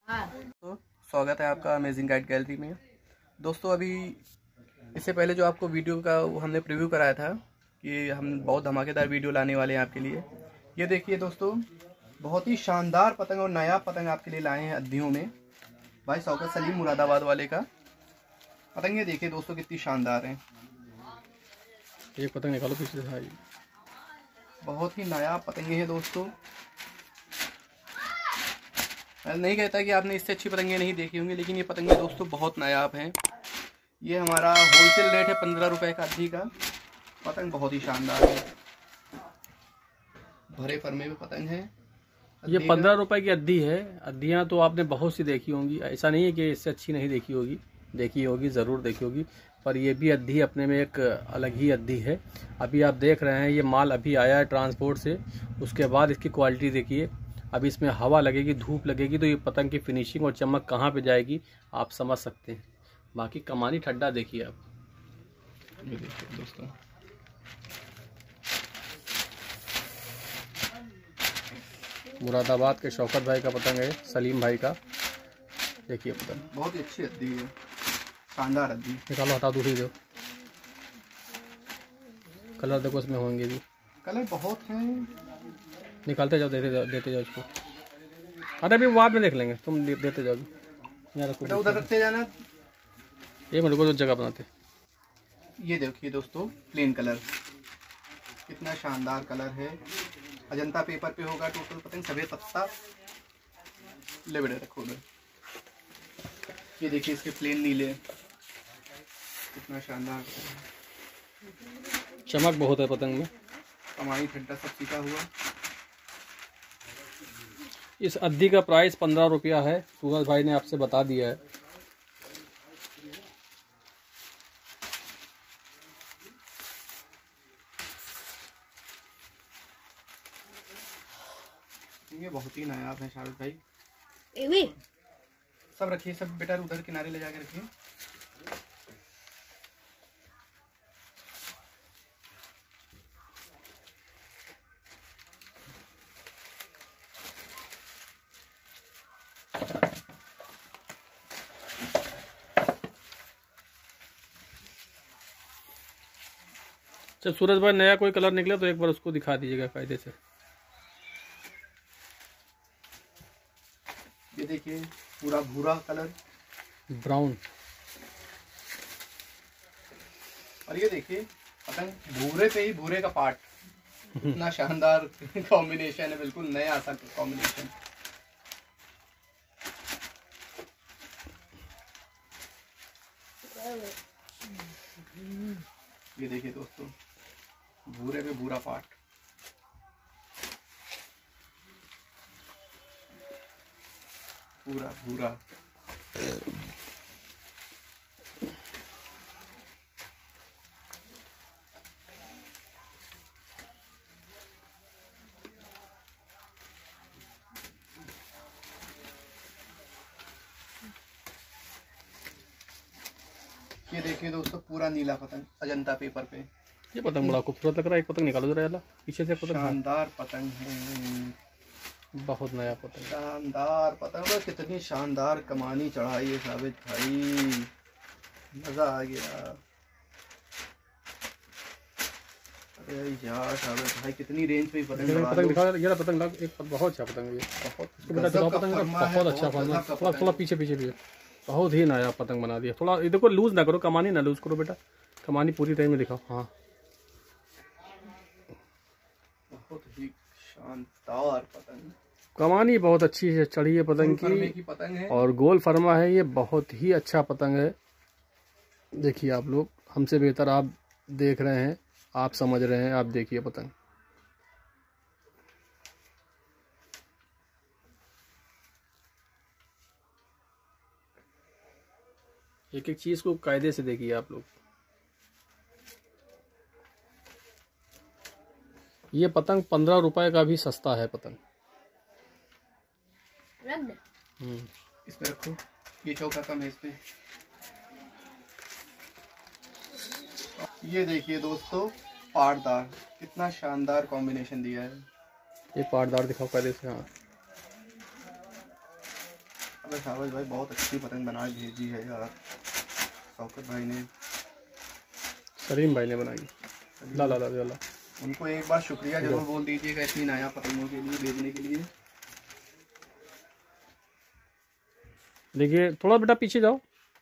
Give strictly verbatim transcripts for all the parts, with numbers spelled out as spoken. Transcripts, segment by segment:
तो स्वागत है आपका अमेजिंग गाइड गैलरी में। दोस्तों अभी इससे पहले जो आपको वीडियो का हमने प्रीव्यू कराया था कि हम बहुत धमाकेदार वीडियो लाने वाले हैं आपके लिए। ये देखिए दोस्तों, बहुत ही शानदार पतंग और नया पतंग आपके लिए लाए हैं अद्दियों में। भाई शौकत सलीम मुरादाबाद वाले का पतंग। ये देखिए दोस्तों कितनी शानदार है। ये पतंग निकालो पीछे से भाई, बहुत ही नया पतंगे हैं दोस्तों। मैं नहीं कहता कि आपने इससे अच्छी पतंगे नहीं देखी होंगी, लेकिन ये पतंगे दोस्तों बहुत नायाब हैं। ये हमारा होलसेल रेट है पंद्रह रुपए का अद्दी का। पतंग बहुत ही शानदार है, भरे फरमे में पतंग है। ये पंद्रह रुपए की अद्दी है। अद्दियाँ तो आपने बहुत सी देखी होंगी, ऐसा नहीं है कि इससे अच्छी नहीं देखी होगी, देखी होगी, ज़रूर देखी होगी, पर ये भी अद्दी अपने में एक अलग ही अद्दी है। अभी आप देख रहे हैं ये माल अभी आया है ट्रांसपोर्ट से, उसके बाद इसकी क्वालिटी देखिए। अभी इसमें हवा लगेगी, धूप लगेगी, तो ये पतंग की फिनिशिंग और चमक कहाँ पे जाएगी आप समझ सकते हैं। बाकी कमानी ठड्डा देखिए आप। ये देखिए दोस्तों, मुरादाबाद के शौकत भाई का पतंग है, सलीम भाई का। देखिए पतंग बहुत ही अच्छी अद्दी है, शानदार अद्दी। निकालो, हटा दूसरी दो। कलर देखो इसमें होंगे भी, कलर बहुत हैं। निकालते जाओ, देते जाओ, देते जाओ इसको। अरे अभी बाद में देख लेंगे, तुम दे, देते जाओ। यहाँ रखो, उधर रखते जाना। ये मेरे को तो जगह बनाते। ये देखिए दोस्तों, प्लेन कलर कितना शानदार कलर है। अजंता पेपर पे होगा टोटल पतंग, सफेद पत्ता। ले बेटे रखो उधर। ये देखिए इसके प्लेन नीले, कितना शानदार। चमक बहुत है पतंग में, कमाई ठंडा सब सीखा हुआ। इस अद्दी का प्राइस पंद्रह रुपया है, सूरज भाई ने आपसे बता दिया है। ये बहुत ही नायाब है शाहरुख भाई। सब रखिए, सब बेटा उधर किनारे ले जाके रखिए। चल सूरज भाई, नया कोई कलर निकले तो एक बार उसको दिखा दीजिएगा कायदे से। ये देखिए पूरा भूरा कलर, ब्राउन। और ये देखिए पतंग भूरे पे ही भूरे का पार्ट। इतना शानदार कॉम्बिनेशन है, बिल्कुल नया सा कॉम्बिनेशन। ये देखिए दोस्तों, भूरे पे भूरा पार्ट। पूरा भूरा। ये देखिए दोस्तों, पूरा नीला पतंग अजंता पेपर पे। ये पतंग बड़ा खूबसूरत लग रहा है। एक पतंग निकालो जरा याला, पीछे से पतंग। शानदार पतंग है, बहुत नया पतंग, शानदार पतंग। कितनी शानदार कमानी चढ़ाई है साबित भाई, मजा आ गया। अरे यार साबित भाई, कितनी रेंज पे पतंग पतंग दिखाओ। ये पतंग लग, एक बहुत अच्छा पतंग है, बहुत पतंग, बहुत अच्छा फरमा। थोड़ा थोड़ा पीछे पीछे भी, बहुत ही नया पतंग बना दिया। थोड़ा ये देखो, लूज ना करो, कमानी ना लूज करो बेटा, कमानी पूरी टाइम में दिखाओ। हाँ, बहुत ही शानदार पतंग, कमानी बहुत अच्छी है चढ़ी है पतंग की, की पतंग है और गोल फरमा है। ये बहुत ही अच्छा पतंग है। देखिए आप लोग, हमसे बेहतर आप देख रहे हैं, आप समझ रहे हैं। आप देखिए पतंग, एक एक चीज को कायदे से देखिए आप लोग। ये पतंग पंद्रह रुपए का भी सस्ता है पतंग। इसमें रखो, ये चौका कम है इसमें। ये देखिए दोस्तों, पाटदार, कितना शानदार कॉम्बिनेशन दिया है। ये पाटदार दिखाओ पहले से। हाँ, अबे सावज भाई बहुत अच्छी पतंग बना भेजी है यार, शौकत भाई ने, सलीम भाई ने बनाई। ला ला ला ला उनको एक बार शुक्रिया जरूर बोल दीजिएगा इतनी नया पतंगों के लिए भेजने के लिए। देखिए थोड़ा बेटा पीछे जाओ।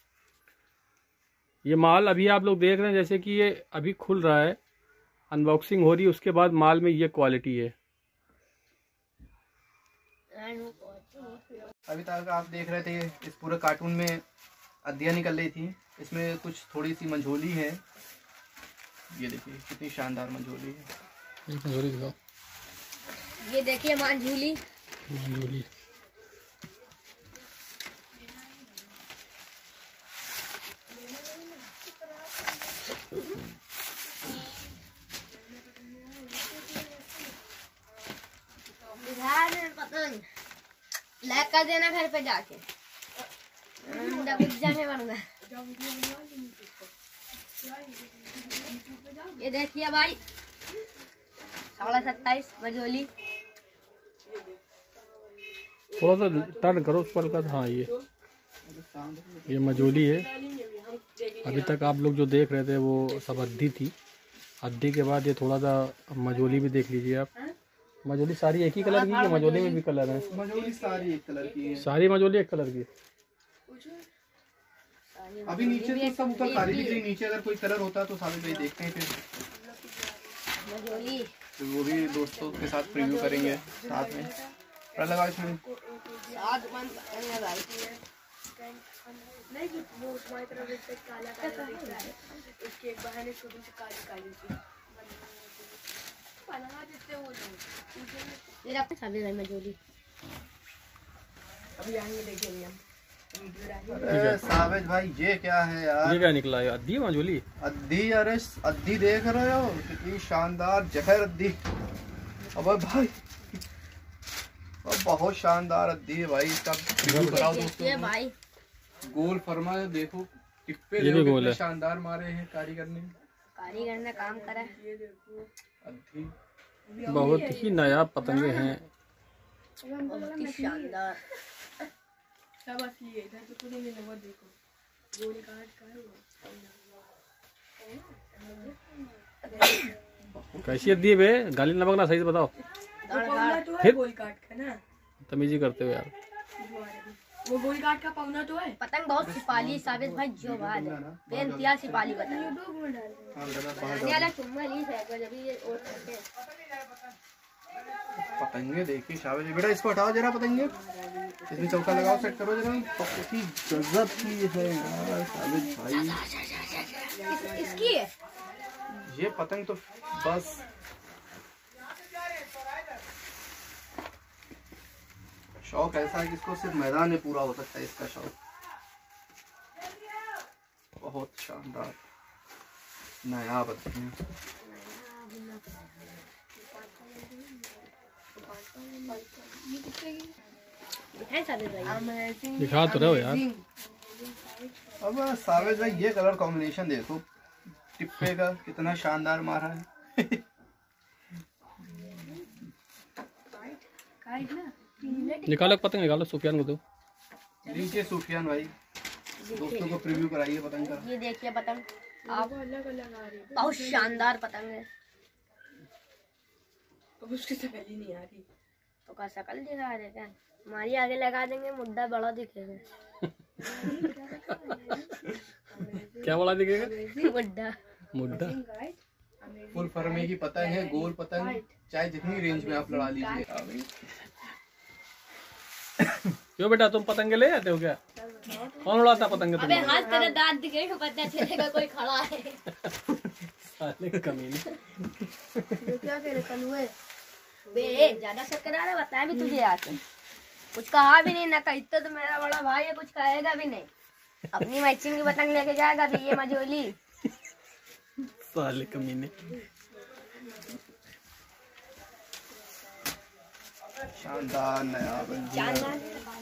ये माल अभी आप लोग देख रहे हैं जैसे कि ये अभी खुल रहा है, अनबॉक्सिंग हो रही है, उसके बाद माल में ये क्वालिटी है। अभी तक आप देख रहे थे इस पूरे कार्टून में अद्दियाँ निकल रही थी, इसमें कुछ थोड़ी सी मंझोली है। ये देखिए कितनी शानदार मंझोली है। एक मंझोली दिखाओ। ये देखिए मंझोली। मंझोली पतंग लाइक कर देना घर पे जाके, वरना ये देखिए भाई साढ़े सत्ताईस मंझोली। थोड़ा सा टर्न करो उस पर का। हाँ ये ये मंझोली है। अभी तक आप लोग जो देख रहे थे वो सब अद्दी थी। अद्दी के बाद ये थोड़ा सा मंझोली भी देख लीजिए आप। मंझोली सारी एक ही कलर की है, मंझोली में भी कलर है? मंझोली सारी एक कलर की है। सारी मंझोली एक कलर की। अभी नीचे तो सब ऊपर काली दिख रही, नीचे अगर कोई कलर होता तो सारे भाई देखते हैं फिर मंझोली, तो वो भी दोस्तों के साथ प्रीव्यू करेंगे साथ में। पर लगा इसमें नहीं वो तुम्हारी तरफ से काला काला दिख रहा है, उसके एक बहाने छोटी सी काली काली सी पलंगा जितने वो ये रखते साबित भाई मंझोली। अभी आएंगे देखेंगे हम वीडियो डालेंगे। अरे साबित भाई ये क्या है यार? ये क्या निकला है? अद्दी मंझोली अद्दी। अरे अद्दी देख रहे हो कितनी शानदार जहर अद्दी। अब भाई अब बहुत शानदार अद्दी है भाई। इसका रिव्यू कराओ दोस्तों भाई गोल फरमा देखो, टिप्पे ये भी गोल है। शानदार मारे हैं कारीगर ने, कारीगर ने काम करा। अद्दी बहुत ही नया पतंगे हैं। बहुत ही शानदार। सब असली है, इधर तो पूरे में नंबर देखो गोल काट का है वो। कैसी अद्दी है बे? गाली न बकना, सही से बताओ। पौना तो है फिर? गोल काट का ना, तमीजी करते हो यार। वो गोल काट का पौना तो है। पतंग बहुत सिपाली साबित भाई जो बात है, बेइंतहा सिपाली पतंग। पतंगे देखिए शाबाश बेटा। इसको हटाओ जरा पतंगे, इसमें चौका लगाओ, सेट करो जरा। बहुत ही गजब की है यार साबित भाई। इस, इसकी है ये पतंग तो बस शौक ऐसा है कि इसको सिर्फ मैदान में पूरा हो सकता है इसका शौक। बहुत शानदार नया पतंग। दिखा तो रहो यार। अब सावेज भाई ये कलर कॉम्बिनेशन देखो, टिप्पे का कितना शानदार मारा है। निकालो पतंग, निकालो सुफियान को दो। लीजिए सुफियान भाई, दोस्तों को प्रीव्यू कराइए पतंग का। ये देखिए पतंग आप, अलग अलग आ रही है, बहुत शानदार पतंग है। अब उसकी शक्ल ही नहीं आ रही। तो का शकल दिखा रहे क्या? हमारी आगे लगा देंगे, मुद्दा बड़ा दिखेगा। क्या बड़ा दिखेगा? मुद्दा मुद्दा। फुल फरमे की पतंग है, गोल पतंग, चाहे जितनी रेंज में आप लड़ा लीजिए। क्यों बेटा तुम पतंगे ले जाते हो क्या? कौन उड़ाता पतंगे? अबे हाथ तेरे दांत दिखेगा, पता चलेगा कोई खड़ा है। साले कमीने। क्या कह रहे कनुए? बे ज्यादा शक्कर आ रहा, बताया भी तुझे आके कुछ कहा भी नहीं ना। कहते तो मेरा बड़ा भाई है, कुछ कहेगा भी नहीं। अपनी मैचिंग की पतंग लेके जाएगा भी ये मंझोली। साले कमीने। शानदार नया बन गया। शानदार।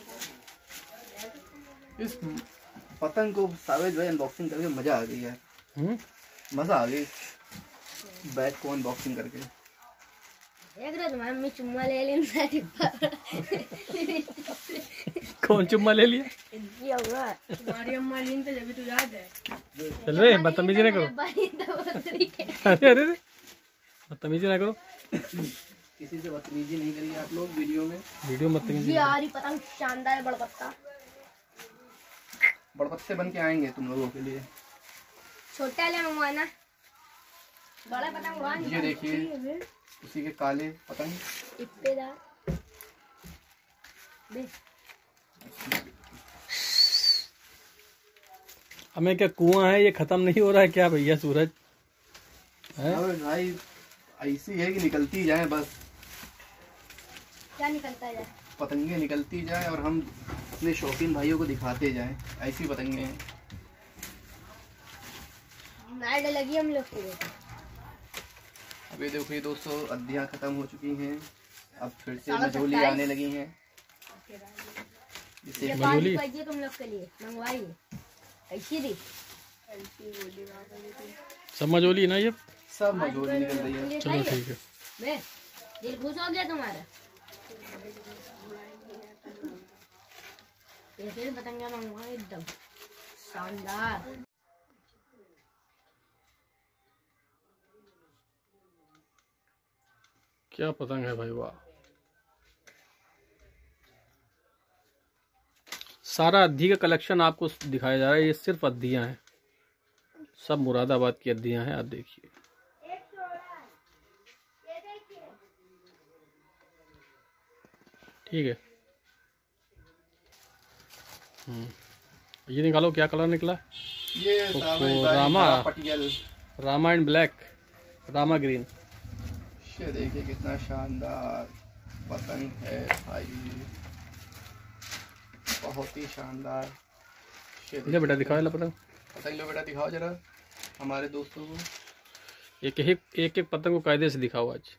इस पतंग को सावेज भाई अनबॉक्सिंग करके मजा आ गई है। हम्म मजा आ गई बैग को अनबॉक्सिंग करके। देख रहे तुम्हारी मम्मी चुम्मा ले लेना। कौन चुम्मा ले लिया? ये हुआ तुम्हारी अम्मा लीन पे जब तो याद है। चल रहे बदतमीजी ना करो। अरे अरे बदतमीजी ना करो। किसी से बदतमीजी नहीं करिए आप लोग वीडियो में। वीडियो में बदतमीजी। ये यार ये पतंग शानदार है, बड़पत्ता बड़पत्ते बन के आएंगे तुम लोगों के लिए। छोटे वाले मंगवाना, बड़ा पतंग उड़ान। ये देखिए उसी के काले पतंग इप्पेदार हमें क्या कुआं है ये खत्म नहीं हो रहा है क्या भैया सूरज है? अरे भाई ऐसी है कि निकलती जाए, बस क्या निकलता जाए, पतंगे निकलती जाए और हम अपने शौकीन भाइयों को दिखाते जाएं। ऐसी पतंगे हैं। नाइट लगी हम लोग के लिए। अभी देखो ये दोस्तों अद्धियाँ खत्म हो चुकी हैं, अब फिर से साढ़े मझोली सत्ताईस। आने लगी हैं। ये इसे पानी चाहिए तुम लोग के लिए, मंगवाइए। ऐसी थी सब मजोली ना ये। सब मझोली निकल रही है। चलो ठीक है। बे दिल खुश हो गया तुम्हारा। ये फिर पतंगा मंगवा एकदम शानदार। क्या पतंग है भाई, वाह। सारा अद्धी का कलेक्शन आपको दिखाया जा रहा है। ये सिर्फ अद्धियां हैं, सब मुरादाबाद की अद्धियां हैं। आप देखिए ठीक है। हम्म ये निकालो क्या कलर निकला? ये ओप्पो, सावन भाई रामा। बड़ा पटियाल। रामा एंड ब्लैक, रामा ग्रीन। ये देखिए कितना शानदार पतंग है भाई, बहुत ही शानदार। ये ले देखिए बेटा दिखाओ ला पतंग। पतंग लो बेटा, दिखाओ जरा हमारे दोस्तों को। एक एक एक एक पतंग को कायदे से दिखाओ आज।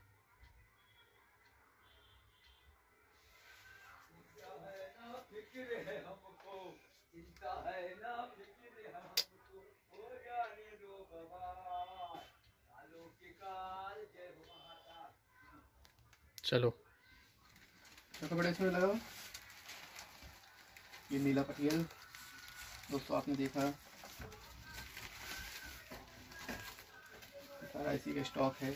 चलो देखो बेटा इसमें लगाओ। ये नीला पटियाल दोस्तों आपने देखा, सारा इसी का स्टॉक है।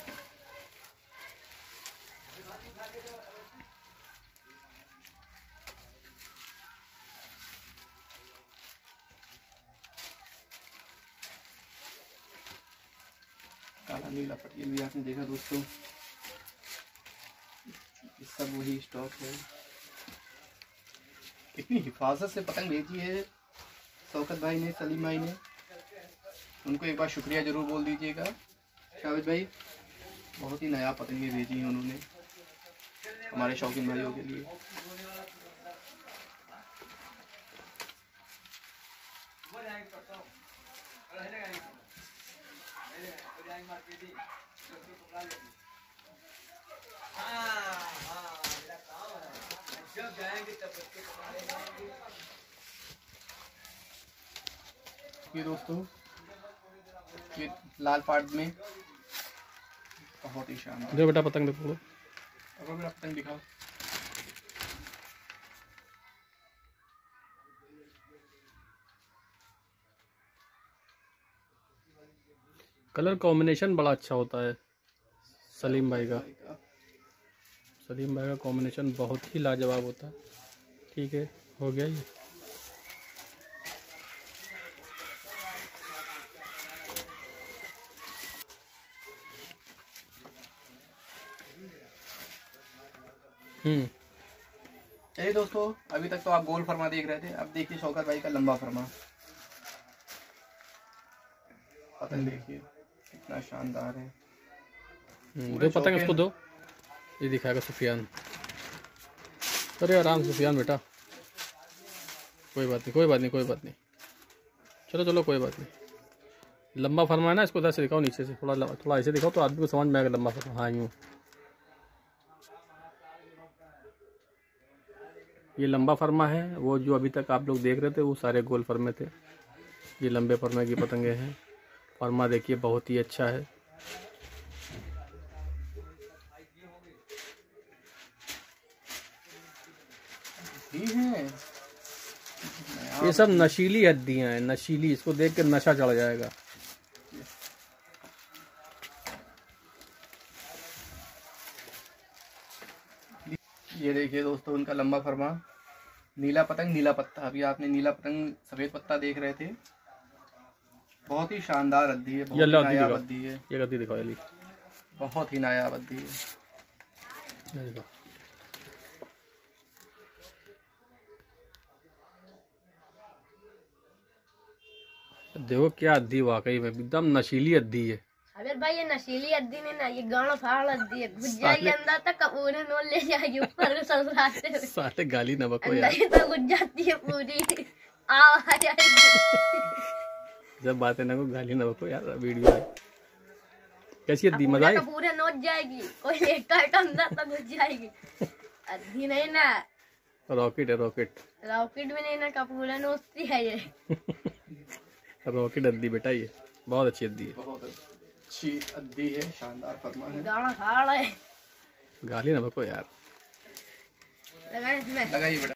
काला नीला पटियाल भी आपने देखा दोस्तों, ये सब वही स्टॉक है। कितनी हिफाजत से पतंग भेजी है शौकत भाई ने, सलीम भाई ने, उनको एक बार शुक्रिया जरूर बोल दीजिएगा। शाहिद भाई बहुत ही नया पतंगे भेजी हैं उन्होंने हमारे शौकीन भाइयों के लिए। ये दोस्तों ये लाल पार्ट में बहुत ही शानदार। दे बेटा पतंग देखो। अब मेरा पतंग दिखाओ। कलर कॉम्बिनेशन बड़ा अच्छा होता है सलीम भाई का। सलीम भाई का कॉम्बिनेशन बहुत ही लाजवाब होता है। ठीक है हो गया ये। हम्म चलिए दोस्तों, अभी तक तो आप गोल फरमा देख रहे थे, अब देखिए शौकत भाई का लंबा फरमा। पतंग देखिए कितना शानदार है। दो पतंग इसको दो, ये दिखाएगा सुफियान। अरे आराम से सुफियान बेटा, कोई बात नहीं कोई बात नहीं कोई बात नहीं। चलो चलो कोई बात नहीं। लंबा फरमा है ना, इसको इधर से दिखाओ, नीचे से थोड़ा थोड़ा ऐसे दिखाओ तो आदमी को समझ में आएगा लंबा फरमा। हाँ यूँ ये लंबा फरमा है। वो जो अभी तक आप लोग देख रहे थे वो सारे गोल फरमे थे। ये लंबे फरमे की पतंगे हैं। फरमा देखिए बहुत ही अच्छा है। ही है। ये सब नशीली हड्डियां हैं, नशीली, इसको देख के नशा चढ़ जाएगा। ये देखिए दोस्तों, उनका लंबा फरमा नीला पतंग, नीला पत्ता। अभी आपने नीला पतंग सफेद पत्ता देख रहे थे। बहुत ही शानदार अद्दी है, बहुत ही नायाब अद्दी है। ये गद्दी दिखाओ अली, बहुत ही नायाब अद्दी है। देखो देखो क्या अद्दी, वाकई में एकदम नशीली अद्दी है। अबे भाई ये नशीली अद्दी नहीं ना, ये गाना फाड़ अद्दी है। घुस जाएगी अंदर तक, कपूरे नोल ले जाएगी ऊपर ससुराल से। साले गाली न बको यार, अंदर तो घुस जाती है पूरी, आवाज आएगी। जब बातें ना को गाली न बको यार वीडियो में। कैसी अद्दी, मजा आई? कपूरे नोच जाएगी, कोई लेकर अंदर तक घुस जाएगी। अद्दी नहीं ना, रॉकेट है, रॉकेट। रॉकेट भी नहीं ना, कपूरे नोचती है ये। रॉकेट अद्दी बेटा, ये बहुत अच्छी अद्दी है, बहुत अच्छी अद्दी है, शानदार फरमा है। गाना फाड़ है। गाली न बको यार। लगा इसमें लगाइए बेटा।